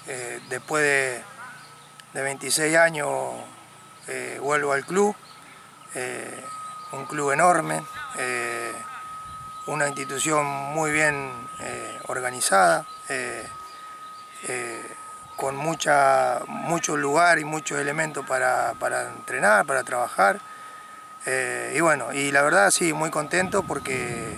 después de 26 años vuelvo al club, un club enorme, una institución muy bien organizada, con mucho lugar y muchos elementos para entrenar, para trabajar. Y bueno, y la verdad sí, muy contento porque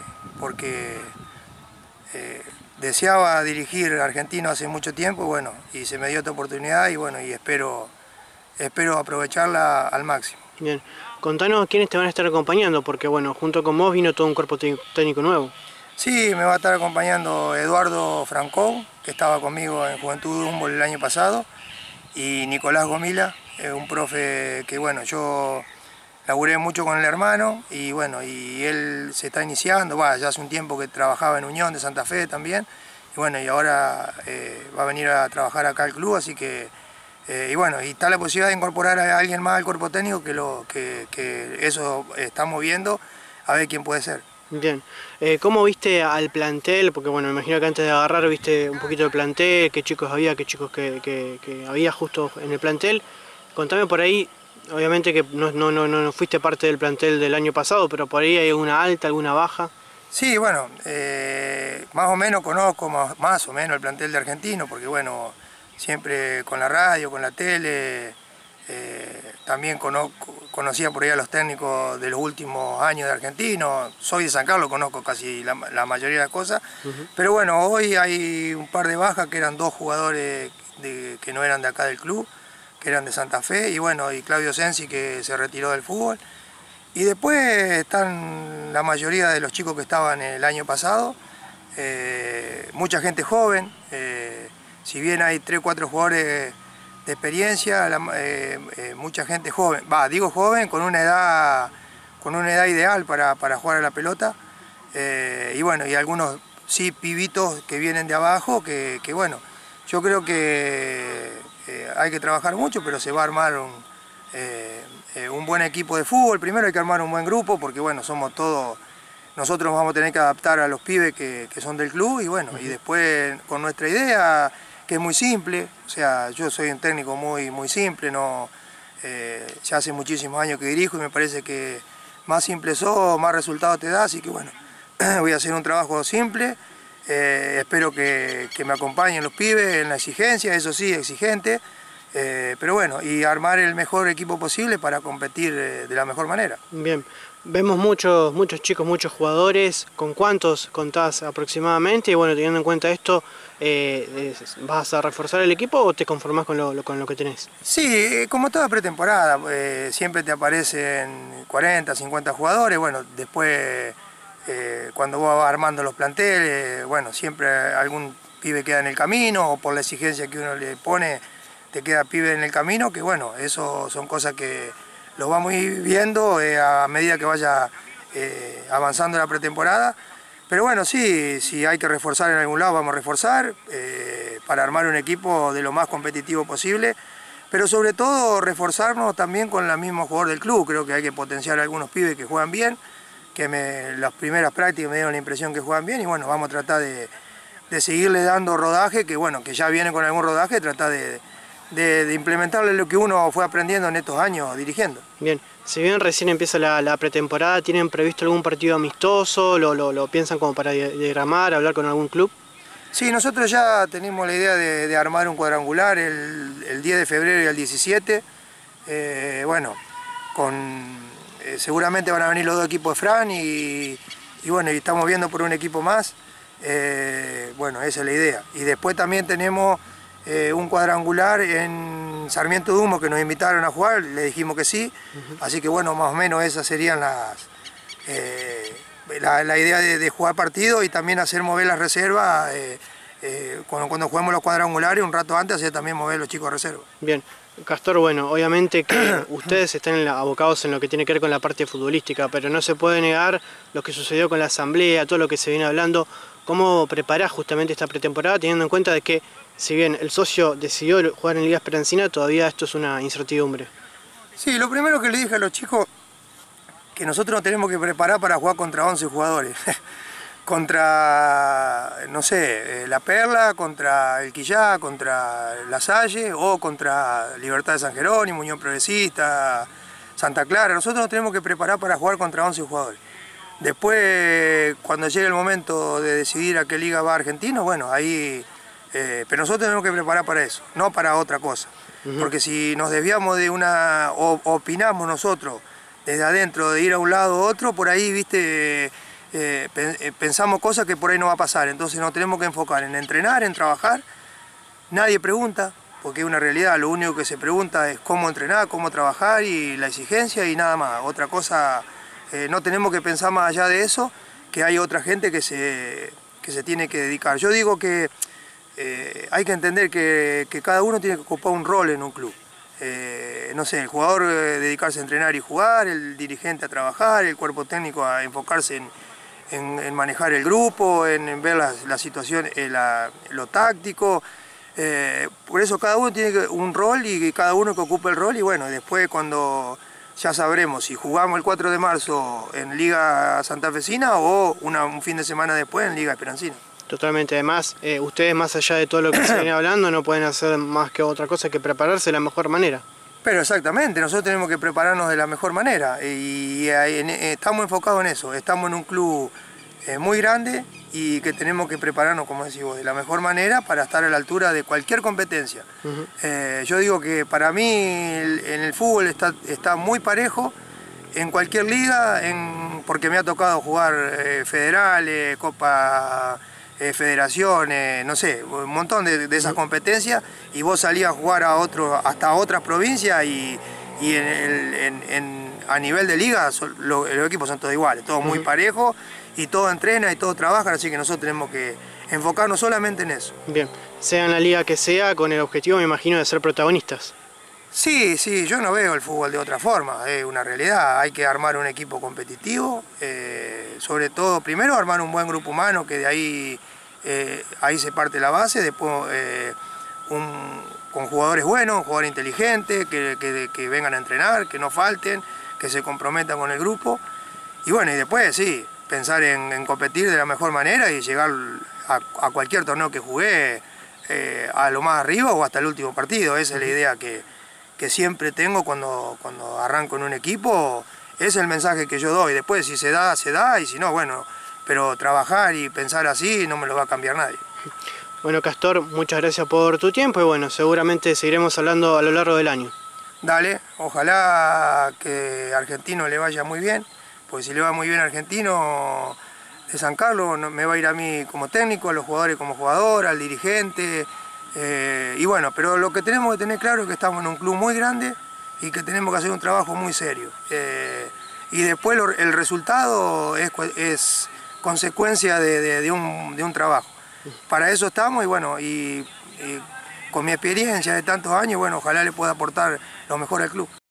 deseaba dirigir a Argentino hace mucho tiempo, bueno, y se me dio esta oportunidad y bueno, y espero aprovecharla al máximo. Bien, contanos quiénes te van a estar acompañando, porque bueno, junto con vos vino todo un cuerpo técnico nuevo. Sí, me va a estar acompañando Eduardo Francou, que estaba conmigo en Juventud de Humboldt el año pasado, y Nicolás Gomila, un profe que bueno, yo laburé mucho con el hermano y bueno, y él se está iniciando, ya hace un tiempo que trabajaba en Unión de Santa Fe también, y bueno, y ahora va a venir a trabajar acá al club, así que, y bueno, y está la posibilidad de incorporar a alguien más al cuerpo técnico, que eso estamos viendo, a ver quién puede ser. Bien, ¿cómo viste al plantel? Porque bueno, me imagino que antes de agarrar viste un poquito del plantel, qué chicos había, qué chicos que había justo en el plantel. Contame por ahí, obviamente que no fuiste parte del plantel del año pasado, pero por ahí hay alguna alta, alguna baja. Sí, bueno, más o menos conozco más o menos el plantel de Argentino, porque bueno, siempre con la radio, con la tele, también conocía por ahí a los técnicos de los últimos años de Argentino. Soy de San Carlos, conozco casi la mayoría de las cosas, pero bueno, hoy hay un par de bajas que eran dos jugadores que no eran de acá del club, que eran de Santa Fe, y bueno, y Claudio Sensi, que se retiró del fútbol. Y después están la mayoría de los chicos que estaban el año pasado, mucha gente joven, si bien hay 3 o 4 jugadores de experiencia, mucha gente joven, digo joven, con una edad ideal para jugar a la pelota, y bueno, y algunos sí pibitos que vienen de abajo, que bueno, yo creo que hay que trabajar mucho, pero se va a armar un buen equipo de fútbol. Primero hay que armar un buen grupo, porque bueno, somos todos, nosotros vamos a tener que adaptar a los pibes que son del club, y bueno, y después con nuestra idea, que es muy simple, o sea, yo soy un técnico muy simple, ya hace muchísimos años que dirijo y me parece que más simple sos, más resultados te da, así que bueno, voy a hacer un trabajo simple, espero que me acompañen los pibes en la exigencia, eso sí, exigente, pero bueno, y armar el mejor equipo posible para competir de la mejor manera. Bien, vemos muchos chicos, muchos jugadores. ¿Con cuántos contás aproximadamente? Y bueno, teniendo en cuenta esto, ¿vas a reforzar el equipo o te conformás con lo que tenés? Sí, como toda pretemporada, siempre te aparecen 40, 50 jugadores. Bueno, después cuando vos vas armando los planteles, bueno, siempre algún pibe queda en el camino, o por la exigencia que uno le pone, te queda pibe en el camino, que bueno, eso son cosas que lo vamos a ir viendo a medida que vaya avanzando la pretemporada. Pero bueno, sí, si hay que reforzar en algún lado, vamos a reforzar para armar un equipo de lo más competitivo posible. Pero sobre todo reforzarnos también con el mismo jugador del club. Creo que hay que potenciar a algunos pibes que juegan bien, que las primeras prácticas me dieron la impresión que juegan bien, y bueno, vamos a tratar de seguirle dando rodaje, que bueno, que ya viene con algún rodaje, tratar de implementarle lo que uno fue aprendiendo en estos años dirigiendo. Bien, si bien recién empieza la pretemporada, ¿tienen previsto algún partido amistoso? ¿Lo piensan como para diagramar, hablar con algún club? Sí, nosotros ya tenemos la idea de armar un cuadrangular el 10 de febrero y el 17. Bueno, seguramente van a venir los dos equipos de Fran y bueno, y estamos viendo por un equipo más. Bueno, esa es la idea. Y después también tenemos un cuadrangular en Sarmiento de Humo, que nos invitaron a jugar, le dijimos que sí, así que bueno, más o menos esas serían la idea de jugar partido y también hacer mover las reservas, cuando juguemos los cuadrangulares un rato antes, hacer también mover los chicos de reserva. Bien, Castor, bueno, obviamente que ustedes están abocados en lo que tiene que ver con la parte futbolística, pero no se puede negar lo que sucedió con la asamblea, todo lo que se viene hablando. ¿Cómo preparás justamente esta pretemporada, teniendo en cuenta de que si bien el socio decidió jugar en Liga Esperancina, todavía esto es una incertidumbre? Sí, lo primero que le dije a los chicos, que nosotros nos tenemos que preparar para jugar contra 11 jugadores. Contra, no sé, La Perla, contra el Quillá, contra La Salle o contra Libertad de San Jerónimo, Unión Progresista, Santa Clara. Nosotros nos tenemos que preparar para jugar contra 11 jugadores. Después, cuando llegue el momento de decidir a qué liga va Argentino, bueno, ahí... pero nosotros tenemos que preparar para eso, no para otra cosa. Porque si nos desviamos de una... o opinamos nosotros desde adentro de ir a un lado u otro, por ahí, viste... pensamos cosas que por ahí no va a pasar, entonces nos tenemos que enfocar en entrenar, en trabajar. Nadie pregunta, porque es una realidad, lo único que se pregunta es cómo entrenar, cómo trabajar y la exigencia y nada más. Otra cosa, no tenemos que pensar más allá de eso, que hay otra gente que se tiene que dedicar. Yo digo que hay que entender que cada uno tiene que ocupar un rol en un club. No sé, el jugador dedicarse a entrenar y jugar, el dirigente a trabajar, el cuerpo técnico a enfocarse en manejar el grupo, en ver la situación, lo táctico. Por eso cada uno tiene un rol y cada uno que ocupe el rol y bueno, después cuando ya sabremos si jugamos el 4 de marzo en Liga Santafesina o un fin de semana después en Liga Esperancina. Totalmente, además ustedes más allá de todo lo que se viene hablando no pueden hacer más que otra cosa que prepararse de la mejor manera. Pero exactamente, nosotros tenemos que prepararnos de la mejor manera y estamos enfocados en eso, estamos en un club muy grande y que tenemos que prepararnos, como decís vos, de la mejor manera para estar a la altura de cualquier competencia. Yo digo que para mí en el fútbol está muy parejo en cualquier liga, porque me ha tocado jugar federales, Copa... federaciones, no sé, un montón de esas competencias y vos salías a jugar hasta otras provincias y a nivel de liga los equipos son todos iguales, todos muy parejos y todos entrenan y todos trabajan, así que nosotros tenemos que enfocarnos solamente en eso. Bien, sea en la liga que sea, con el objetivo me imagino de ser protagonistas. Sí, yo no veo el fútbol de otra forma, es una realidad, hay que armar un equipo competitivo, sobre todo primero armar un buen grupo humano, que de ahí se parte la base, después con jugadores buenos, jugadores inteligentes, que vengan a entrenar, que no falten, que se comprometan con el grupo, y bueno, y después sí, pensar en competir de la mejor manera y llegar a cualquier torneo que jugué, a lo más arriba o hasta el último partido, esa es la idea que siempre tengo cuando arranco en un equipo, es el mensaje que yo doy. Después si se da, y si no, bueno, pero trabajar y pensar así no me lo va a cambiar nadie. Bueno, Castor, muchas gracias por tu tiempo y bueno, seguramente seguiremos hablando a lo largo del año. Dale, ojalá que a Argentino le vaya muy bien, porque si le va muy bien a Argentino de San Carlos, me va a ir a mí como técnico, a los jugadores como jugador, al dirigente. Y bueno, pero lo que tenemos que tener claro es que estamos en un club muy grande y que tenemos que hacer un trabajo muy serio. Y después el resultado es consecuencia de un trabajo. Para eso estamos y bueno, y con mi experiencia de tantos años, bueno, ojalá le pueda aportar lo mejor al club.